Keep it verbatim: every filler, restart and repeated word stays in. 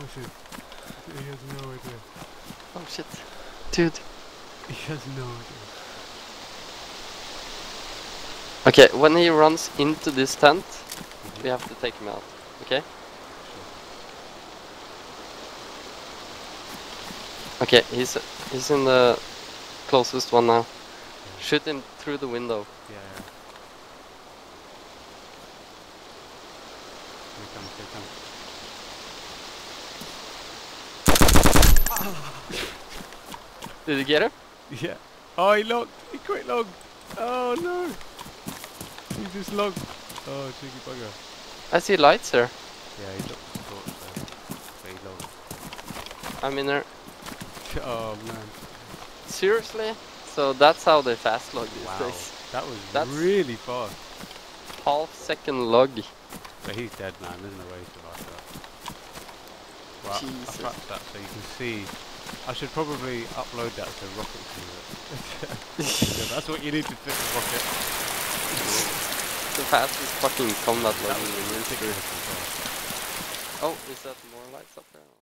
shit. He has no idea. Oh shit. Dude. He has no idea. Okay, when he runs into this tent, Mm-hmm. we have to take him out. Okay? Sure. Okay, he's he's in the closest one now. Shoot him through the window. Yeah, yeah. Here he comes, here he comes. Did you get him? Yeah. Oh, he logged! He quit logged! Oh no! He just logged! Oh, cheeky bugger. I see lights here. Yeah, he dropped the torch there. But he logged. I'm in there. Oh man. Seriously? So that's how they fast log these Wow. days. That was That's- really fast. Half second log. But he's dead, man. There's no way to survive that. Well, I Jesus. cracked that so you can see. I should probably upload that to Rocket Simulator. Yeah, that's what you need to fix Rocket. The fastest fucking combat log That in was the history. ridiculous. Oh, is that more lights up there?